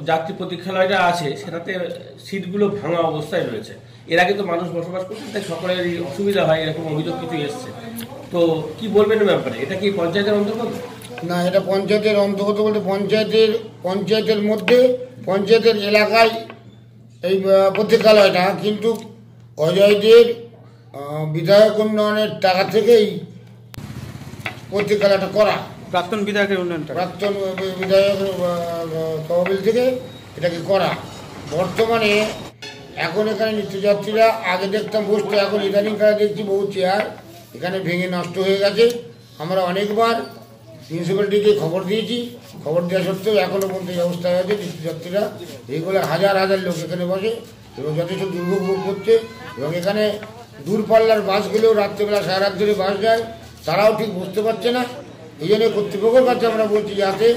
যাত্রী প্রতীক্ষালয়টা আছে সেটাতে সিটগুলো ভাঙা অবস্থায় রয়েছে। এর আগে তো মানুষ বসবাস করছে, তাই সকলেরই অসুবিধা হয়, এরকম অভিযোগ কিছু এসছে। তো কি বলবেন ব্যাপারে? এটা কি পঞ্চায়েতের অন্তর্গত? না, এটা পঞ্চায়েতের অন্তর্গত বলতে পঞ্চায়েতের মধ্যে পঞ্চায়েতের এলাকায় এই প্রতীক্ষালয়টা, কিন্তু অজয়দের বিধায়ক উন্নয়নের টাকা থেকেই প্রতীক্ষালয়টা করা। প্রাক্তন বিধায়কের উন্নয়ন, প্রাক্তন বিধায়কের তহবিল থেকে এটাকে করা। বর্তমানে এখন এখানে নিত্যযাত্রীরা আগে দেখতাম বসতো, এখন ইদানিংকালে দেখছি বহু চেয়ার এখানে ভেঙে নষ্ট হয়ে গেছে। আমরা অনেকবার মিউনিসিপ্যালিটিকে খবর দিয়েছি, খবর দেওয়া সত্ত্বেও এখনও পর্যন্ত এই অবস্থায় আছে। নিত্যযাত্রীরা এইগুলো হাজার হাজার লোক এখানে বসে এবং যথেষ্ট দুর্ভোগ ভোগ করছে। এবং এখানে দূরপাল্লার বাসগুলোও রাত্রেবেলা সারা রাত ধরে বাস যায়, তারাও ঠিক বুঝতে পারছে না। এই জন্য কর্তৃপক্ষের কাছে আমরা বলছি যাতে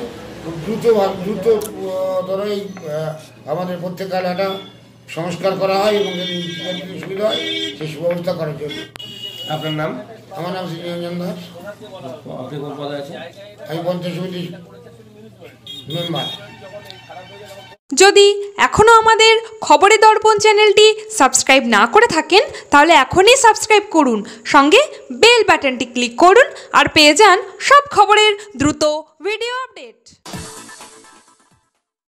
দ্রুততর এই আমাদের প্রত্যেকটা সংস্কার করা হয় এবং যদি সুবিধা হয় সেই সুব্যবস্থা করার জন্য। আপনার নাম? আমার নাম শ্রী নিরঞ্জন দাস। আপনি কোন পদে আছেন? আমি পঞ্চায়েত সমিতির মেম্বার। যদি এখনও আমাদের খবরের দর্পণ চ্যানেলটি সাবস্ক্রাইব না করে থাকেন তাহলে এখনই সাবস্ক্রাইব করুন, সঙ্গে বেল বাটনটি ক্লিক করুন আর পেয়ে যান সব খবরের দ্রুত ভিডিও আপডেট।